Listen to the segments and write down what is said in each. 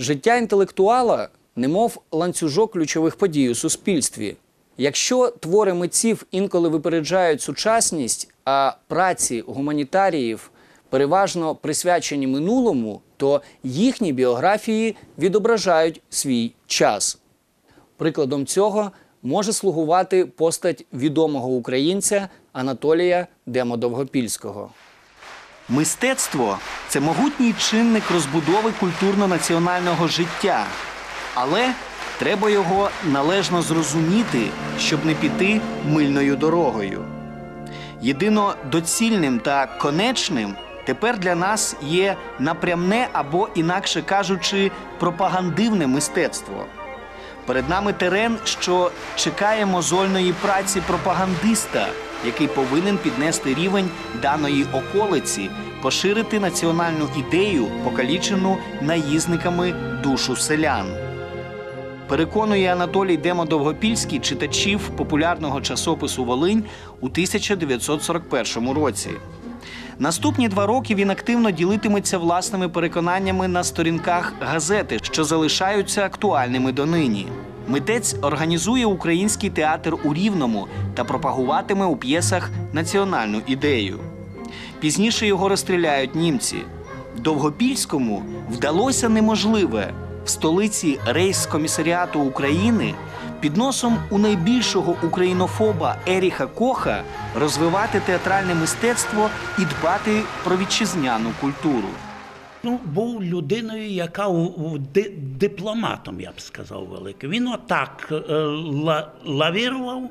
Життя інтелектуала – немов ланцюжок ключових подій у суспільстві. Якщо твори митців інколи випереджають сучасність, а праці гуманітаріїв переважно присвячені минулому, то їхні біографії відображають свій час. Прикладом цього може слугувати постать відомого українця Анатолія Демо-Довгопільського. Мистецтво – це могутній чинник розбудови культурно-національного життя. Але треба його належно зрозуміти, щоб не піти мильною дорогою. Єдино доцільним та конечним тепер для нас є напрямне або, інакше кажучи, пропагандивне мистецтво. Перед нами терен, що чекає мозольної праці пропагандиста, який повинен піднести рівень даної околиці, поширити національну ідею, покалічену наїзниками душу селян. Переконує Анатолій Демо-Довгопільський читачів популярного часопису «Волинь» у 1941 році. Наступні 2 роки він активно ділитиметься власними переконаннями на сторінках газети, що залишаються актуальними донині. Митець організує український театр у Рівному та пропагуватиме у п'єсах національну ідею. Пізніше його розстріляють німці. Довгопільському вдалося неможливе – в столиці рейхскомісаріату України під носом у найбільшого українофоба Еріха Коха розвивати театральне мистецтво і дбати про вітчизняну культуру. Був людиною, яка дипломатом, я б сказав, великим. Він отак лавірував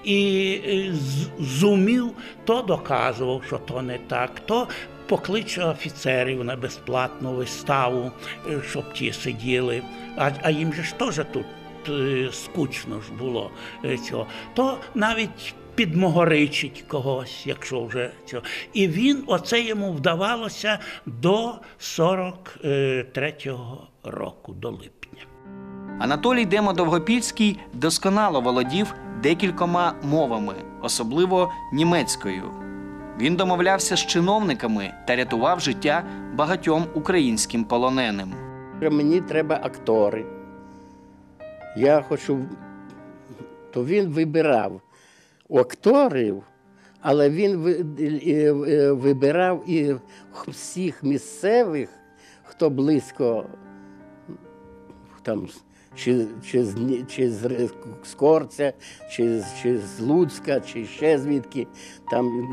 і зумів, то доказував, що то не так, то покличе офіцерів на безплатну виставу, щоб ті сиділи. А їм же ж теж тут скучно ж було цього. То навіть підмогоричить когось, якщо вже цього. І він, оце йому вдавалося до 43-го року, до липня. Анатолій Демо-Довгопільський досконало володів декількома мовами, особливо німецькою. Він домовлявся з чиновниками та рятував життя багатьом українським полоненим. Мені треба актори. Я хочу, то він вибирав акторів, але він вибирав і всіх місцевих, хто близько, там, чи з Скорця, чи з Луцька, чи ще звідки, там,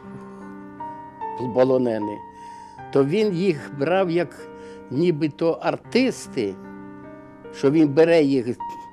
полонені. То він їх брав як нібито артисти, що він бере їх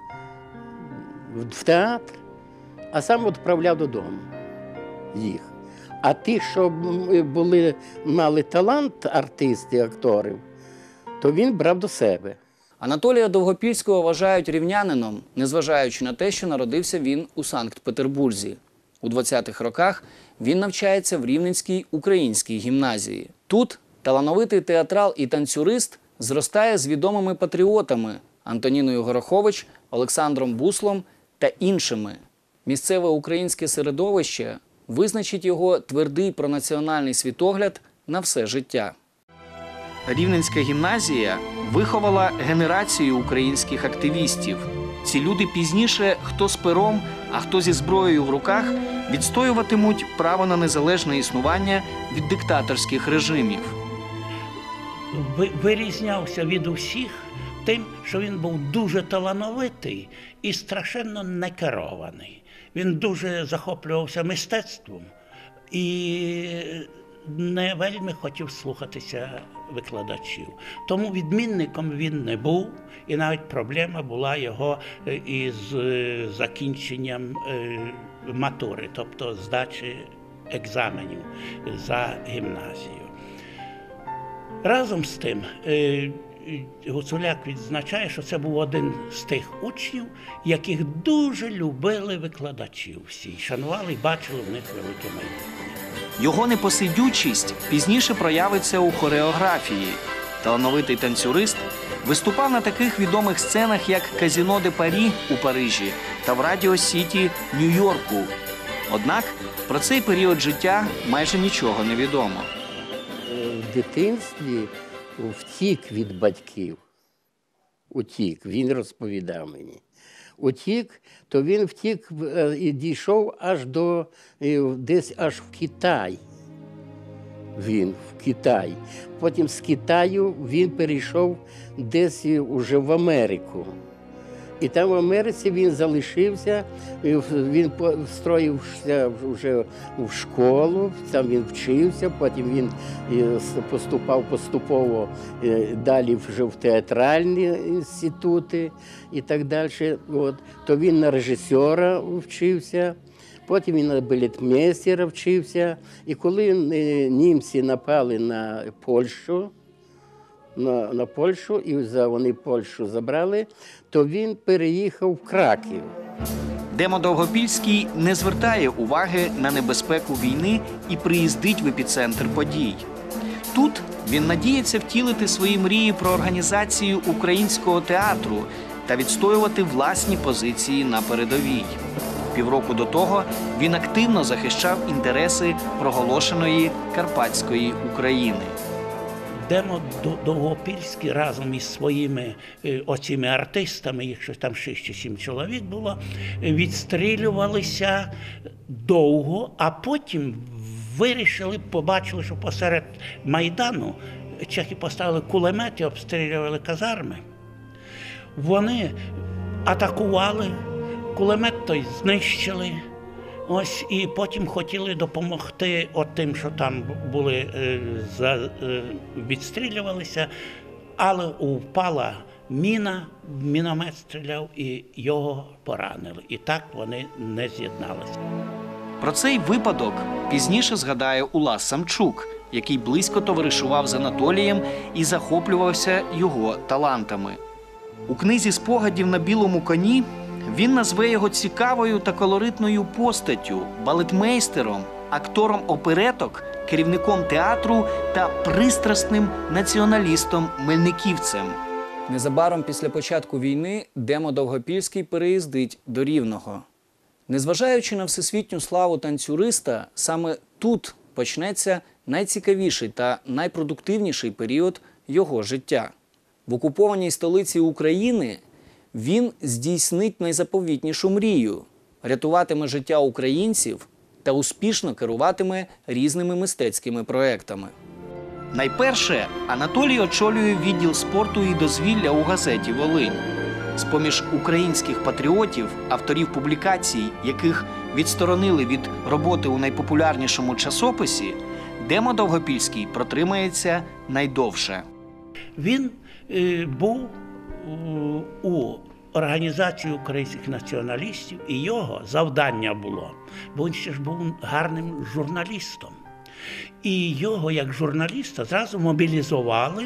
в театр, а сам відправляв додому їх. А ті, що мали талант артисти, акторів, то він брав до себе. Анатолія Довгопільського вважають рівнянином, незважаючи на те, що народився він у Санкт-Петербурзі. У 20-х роках він навчається в Рівненській українській гімназії. Тут талановитий театрал і танцюрист зростає з відомими патріотами Антоніною Горохович, Олександром Буслом та іншими. Місцеве українське середовище визначить його твердий пронаціональний світогляд на все життя. Рівненська гімназія виховала генерацію українських активістів. Ці люди пізніше, хто з пером, а хто зі зброєю в руках, відстоюватимуть право на незалежне існування від диктаторських режимів. Вирізнявся від усіх тим, що він був дуже талановитий і страшенно некерований. Він дуже захоплювався мистецтвом і не вельми хотів слухатися викладачів. Тому відмінником він не був, і навіть проблема була його із закінченням матури, тобто здачі екзаменів за гімназію. Разом з тим, Гуцуляк відзначає, що це був один з тих учнів, яких дуже любили викладачів всі, шанували і бачили в них велике майбутнє. Його непосидючість пізніше проявиться у хореографії. Талановитий танцюрист виступав на таких відомих сценах, як Казино де Парі у Парижі та в Радіо Сіті Нью-Йорку. Однак про цей період життя майже нічого не відомо. В дитинстві втік від батьків. утік, він розповідав мені. Утік, то він втік і дійшов аж до, десь аж в Китай. Він в Китай. Потім з Китаю він перейшов десь уже в Америку. І там в Америці він залишився, він встроївся вже в школу, там він вчився, потім він поступав поступово далі вже в театральні інститути і так далі. От. То він на режисера вчився, потім він на балетмейстера вчився. І коли німці напали на Польщу, на Польщу, і вони Польщу забрали, то він переїхав в Краків. Демо Довгопільський не звертає уваги на небезпеку війни і приїздить в епіцентр подій. Тут він надіється втілити свої мрії про організацію українського театру та відстоювати власні позиції на передовій. Півроку до того він активно захищав інтереси проголошеної Карпатської України. Демо Довгопільський разом із своїми оціми артистами, їх щось там 6 чи 7 чоловік було, відстрілювалися довго, а потім вирішили, побачили, що посеред Майдану чехи поставили кулемети, обстрілювали казарми. Вони атакували, кулемет той знищили. Ось, і потім хотіли допомогти тим, що там були, відстрілювалися, але впала міна, міномет стріляв і його поранили. І так вони не з'єдналися. Про цей випадок пізніше згадає Улас Самчук, який близько товаришував з Анатолієм і захоплювався його талантами. У книзі спогадів «На білому коні» він назве його цікавою та колоритною постаттю, балетмейстером, актором опереток, керівником театру та пристрасним націоналістом-мельниківцем. Незабаром після початку війни Демо Довгопільський переїздить до Рівного. Незважаючи на всесвітню славу танцюриста, саме тут почнеться найцікавіший та найпродуктивніший період його життя. В окупованій столиці України він здійснить найзаповітнішу мрію – рятуватиме життя українців та успішно керуватиме різними мистецькими проектами. Найперше, Анатолій очолює відділ спорту і дозвілля у газеті «Волинь». З-поміж українських патріотів, авторів публікацій, яких відсторонили від роботи у найпопулярнішому часописі, Демо Довгопільський протримається найдовше. Він був у Організації українських націоналістів, і його завдання було, бо він ще ж був гарним журналістом. І його, як журналіста, зразу мобілізували,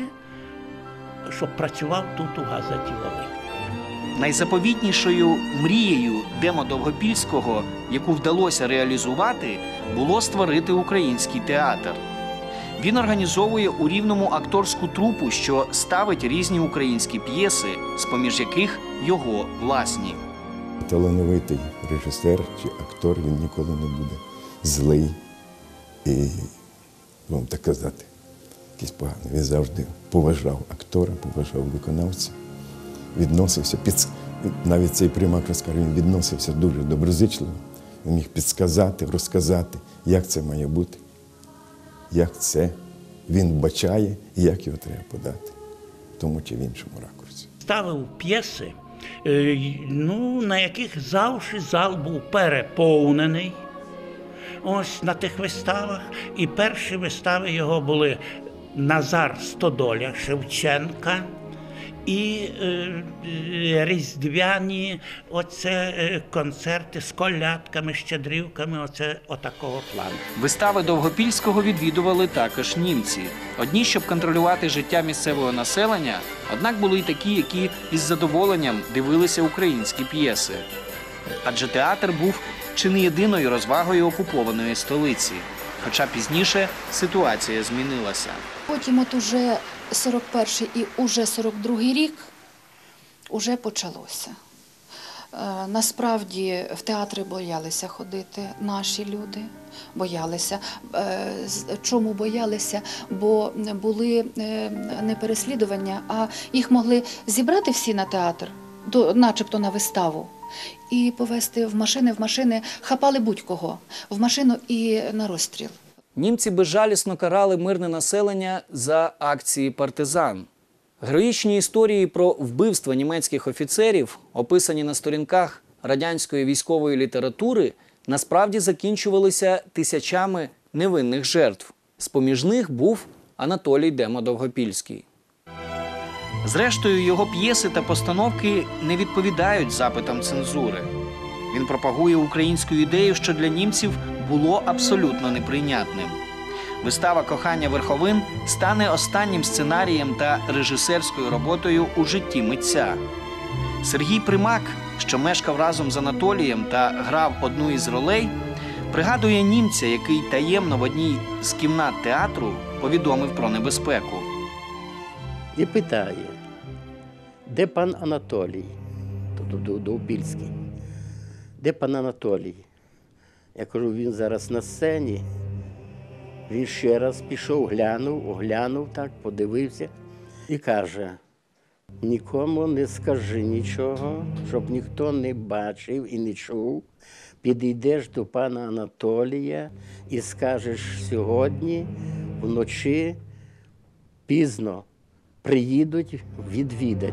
щоб працював тут у газеті «Волинь». Найзаповітнішою мрією Демо Довгопільського, яку вдалося реалізувати, було створити український театр. Він організовує у Рівному акторську трупу, що ставить різні українські п'єси, з-поміж яких його власні. Талановитий режисер чи актор, він ніколи не буде злий і, вам так казати, якийсь поганий. Він завжди поважав актора, поважав виконавця, відносився, навіть цей Примак розкаже, він відносився дуже доброзичливо, він міг підсказати, розказати, як це має бути, як це він бачає і як його треба подати в тому чи в іншому ракурсі. Ставив п'єси, на яких завжди зал був переповнений. Ось на тих виставах. І перші вистави його були «Назар Стодоля» Шевченка і різдвяні концерти з колядками, щедрівками, отакого плану. Вистави Довгопільського відвідували також німці. Одні, щоб контролювати життя місцевого населення, однак були й такі, які із задоволенням дивилися українські п'єси. Адже театр був чи не єдиною розвагою окупованої столиці. Хоча пізніше ситуація змінилася. Потім от уже 41-й і уже 42-й рік уже почалося. Насправді в театри боялися ходити наші люди, боялися. Чому боялися? Бо були не переслідування, а їх могли зібрати всі на театр, начебто на виставу, і повезти в машини, хапали будь-кого, в машину і на розстріл. Німці безжалісно карали мирне населення за акції партизан. Героїчні історії про вбивства німецьких офіцерів, описані на сторінках радянської військової літератури, насправді закінчувалися тисячами невинних жертв. З-поміж них був Анатолій Демо-Довгопільський. Зрештою, його п'єси та постановки не відповідають запитам цензури. Він пропагує українську ідею, що для німців було абсолютно неприйнятним. Вистава «Кохання верховин» стане останнім сценарієм та режисерською роботою у житті митця. Сергій Примак, що мешкав разом з Анатолієм та грав одну із ролей, пригадує німця, який таємно в одній з кімнат театру повідомив про небезпеку. І питає, де пан Анатолій, тобто Довбільський, де пан Анатолій? Я кажу, він зараз на сцені. Він ще раз пішов, оглянув так, подивився і каже, нікому не скажи нічого, щоб ніхто не бачив і не чув. Підійдеш до пана Анатолія і скажеш сьогодні, вночі, пізно, приїдуть відвідать.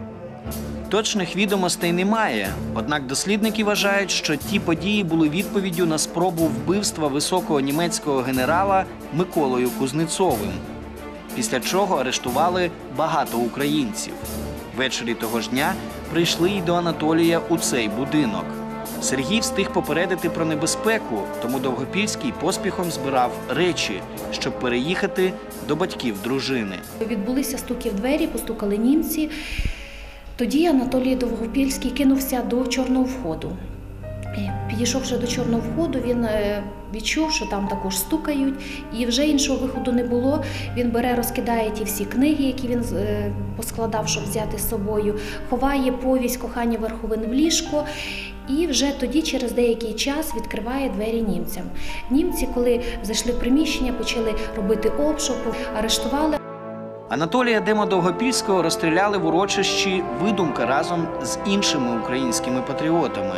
Точних відомостей немає, однак дослідники вважають, що ті події були відповіддю на спробу вбивства високого німецького генерала Миколою Кузнецовим, після чого арештували багато українців. Ввечері того ж дня прийшли й до Анатолія у цей будинок. Сергій встиг попередити про небезпеку, тому Довгопільський поспіхом збирав речі, щоб переїхати до батьків дружини. Відбулися стуки в двері, постукали німці. Тоді Анатолій Довгопільський кинувся до чорного входу. Підійшовши до чорного входу, він відчув, що там також стукають, і вже іншого виходу не було. Він бере, розкидає ті всі книги, які він поскладав, щоб взяти з собою, ховає повість «Кохання верховин» в ліжко, і вже тоді, через деякий час, відкриває двері німцям. Німці, коли зайшли в приміщення, почали робити обшук, арештували. Анатолія Демо-Довгопільського розстріляли в урочищі «Видумка» разом з іншими українськими патріотами.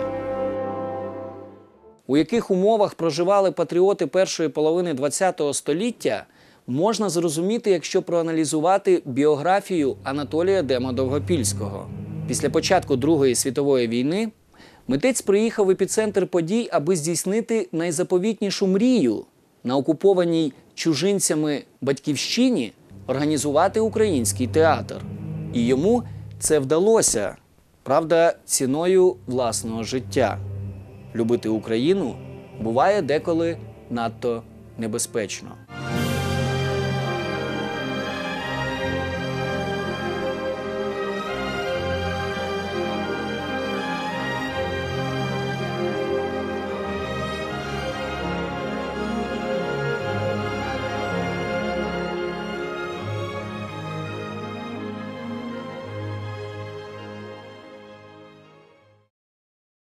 У яких умовах проживали патріоти першої половини ХХ століття, можна зрозуміти, якщо проаналізувати біографію Анатолія Демо-Довгопільського. Після початку Другої світової війни митець приїхав в епіцентр подій, аби здійснити найзаповітнішу мрію на окупованій чужинцями батьківщині організувати український театр. І йому це вдалося, правда, ціною власного життя. Любити Україну буває деколи надто небезпечно.